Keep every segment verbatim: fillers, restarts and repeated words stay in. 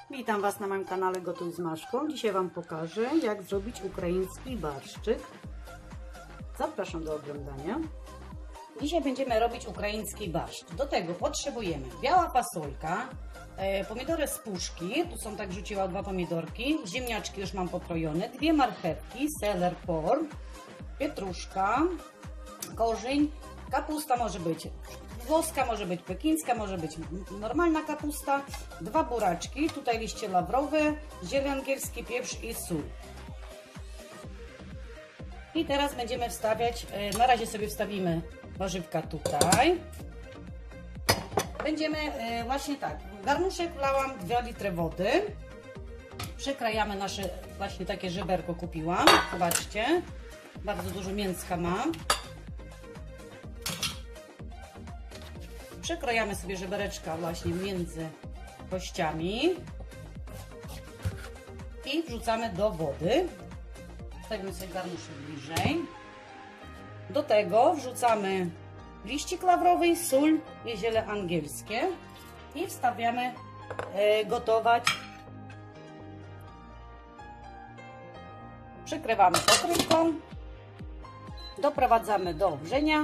Witam Was na moim kanale Gotuj z Maszką. Dzisiaj Wam pokażę, jak zrobić ukraiński barszczyk. Zapraszam do oglądania. Dzisiaj będziemy robić ukraiński barszcz. Do tego potrzebujemy biała fasolka, pomidory z puszki, tu są tak rzuciła dwa pomidorki, ziemniaczki już mam pokrojone, dwie marchewki, seler, porn, pietruszka, korzeń, kapusta może być włoska, może być pekińska, może być normalna kapusta, dwa buraczki, tutaj liście lawrowe, zieleń angielski, pieprz i sól. I teraz będziemy wstawiać, na razie sobie wstawimy warzywka tutaj. Będziemy właśnie tak, w garnuszek wlałam dwa litry wody, przekrajamy nasze, właśnie takie żeberko kupiłam, zobaczcie, bardzo dużo mięska ma. Przekrojamy sobie żebereczka właśnie między kościami i wrzucamy do wody. Stawimy sobie garnuszek bliżej. Do tego wrzucamy liścik lawrowy, sól i ziele angielskie i wstawiamy e, gotować. Przykrywamy pokrywką, doprowadzamy do wrzenia.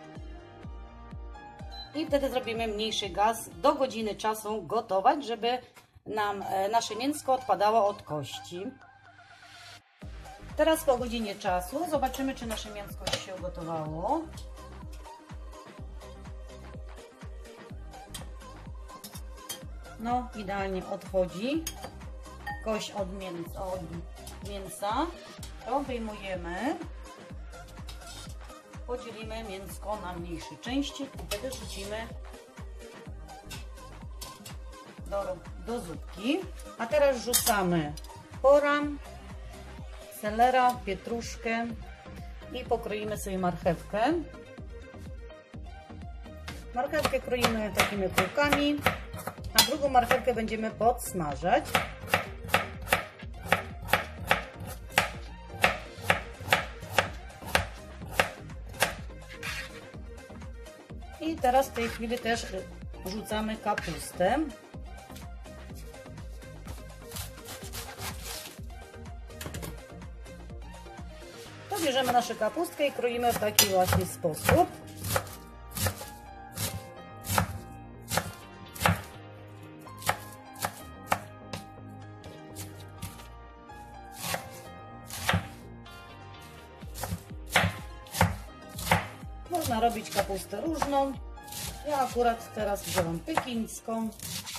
I wtedy zrobimy mniejszy gaz, do godziny czasu gotować, żeby nam nasze mięsko odpadało od kości. Teraz po godzinie czasu zobaczymy, czy nasze mięsko się ugotowało. No, idealnie odchodzi kość od mięsa. Od mięsa. To wyjmujemy. Podzielimy mięsko na mniejsze części i wtedy rzucimy do, do zupki. A teraz rzucamy poran, selera, pietruszkę i pokroimy sobie marchewkę. Marchewkę kroimy takimi kółkami, a drugą marchewkę będziemy podsmażać. I teraz w tej chwili też rzucamy kapustę. To bierzemy naszą kapustkę i kroimy w taki właśnie sposób. Można robić kapustę różną. Ja akurat teraz wziąłem pekińską.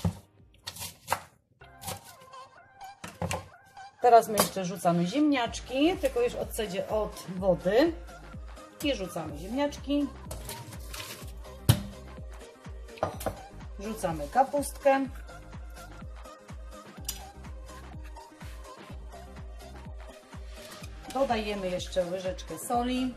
Teraz my jeszcze rzucamy ziemniaczki, tylko już odcedzie od wody. I rzucamy ziemniaczki. Rzucamy kapustkę. Dodajemy jeszcze łyżeczkę soli.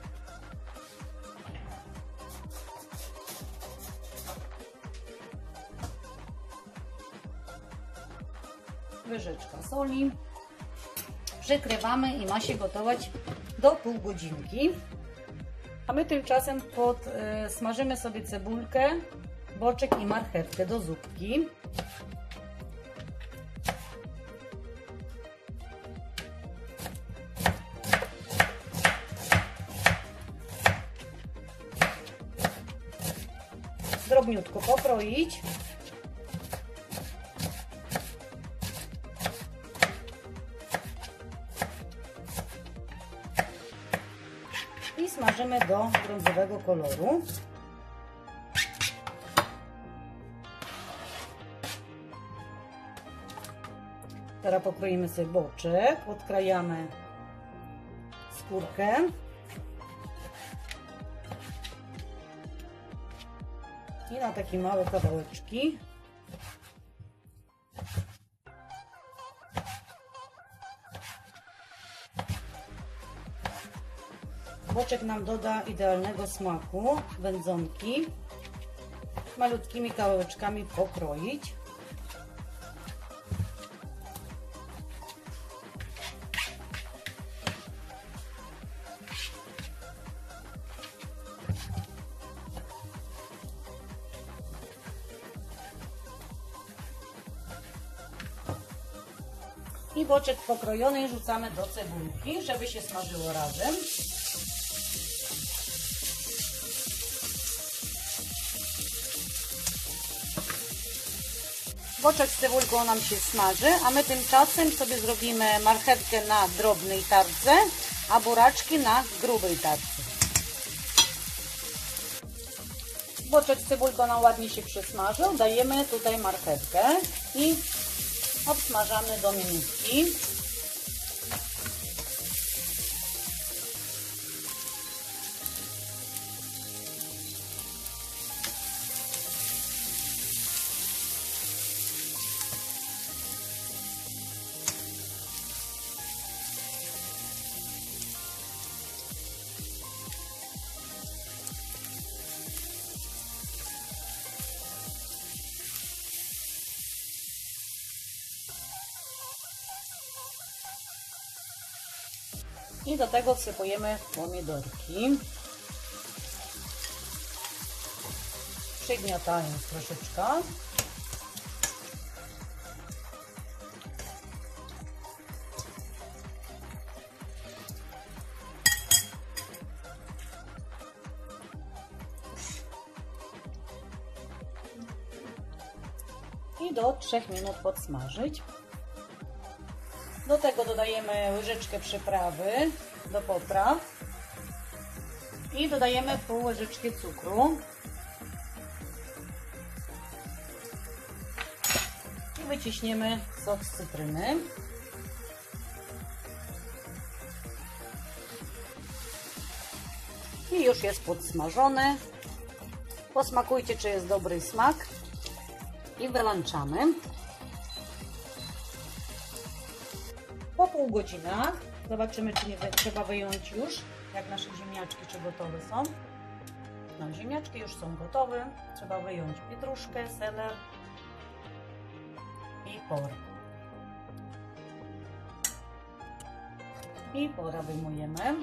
Łyżeczka soli. Przykrywamy i ma się gotować do pół godzinki. A my tymczasem pod, y, smażymy sobie cebulkę, boczek i marchewkę do zupki. Drobniutko pokroić. I smażymy do brązowego koloru. Teraz pokroimy sobie boczek, odkrajamy skórkę. I na takie małe kawałeczki. Boczek nam doda idealnego smaku, wędzonki. Malutkimi kawałeczkami pokroić. I boczek pokrojony rzucamy do cebulki, żeby się smażyło razem. Boczek z cebulką nam się smaży, a my tymczasem sobie zrobimy marchewkę na drobnej tarce, a buraczki na grubej tarce. Boczek z cebulką nam ładnie się przysmażył, dajemy tutaj marchewkę i obsmażamy do minutki. I do tego wsypujemy pomidorki, przygniatając troszeczkę. I do trzech minut podsmażyć. Do tego dodajemy łyżeczkę przyprawy do potraw i dodajemy pół łyżeczki cukru i wyciśniemy sok z cytryny. I już jest podsmażone. Posmakujcie, czy jest dobry smak i wyłączamy. Po pół godzinach zobaczymy, czy nie trzeba wyjąć już, jak nasze ziemniaczki, czy gotowe są. No, ziemniaczki już są gotowe. Trzeba wyjąć pietruszkę, seler i por. I pora wyjmujemy.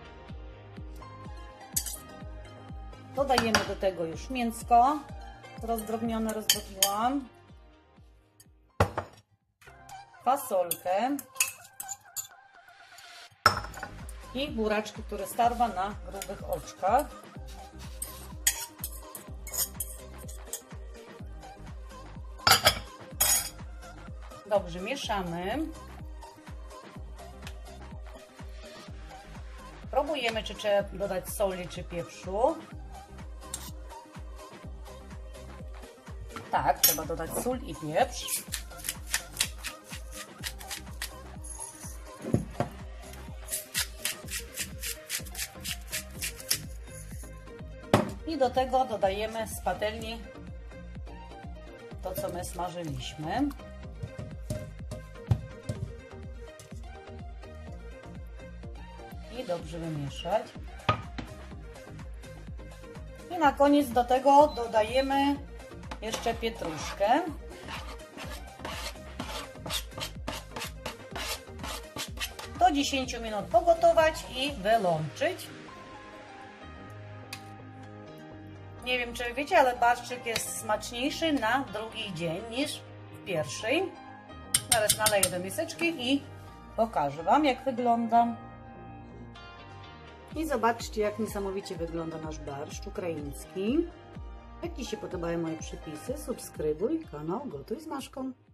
Dodajemy do tego już mięsko rozdrobnione, rozdrobniłam. Fasolkę. I buraczki, które starwa na grubych oczkach. Dobrze mieszamy. Próbujemy, czy trzeba dodać soli, czy pieprzu. Tak, trzeba dodać sól i pieprz. I do tego dodajemy z patelni to, co my smażyliśmy. I dobrze wymieszać. I na koniec do tego dodajemy jeszcze pietruszkę. Do dziesięciu minut pogotować i wyłączyć. Nie wiem, czy wiecie, ale barszczyk jest smaczniejszy na drugi dzień niż w pierwszej. Teraz naleję do miseczki i pokażę Wam, jak wygląda. I zobaczcie, jak niesamowicie wygląda nasz barszcz ukraiński. Jak Ci się podobają moje przepisy, subskrybuj kanał Gotuj z Maszką.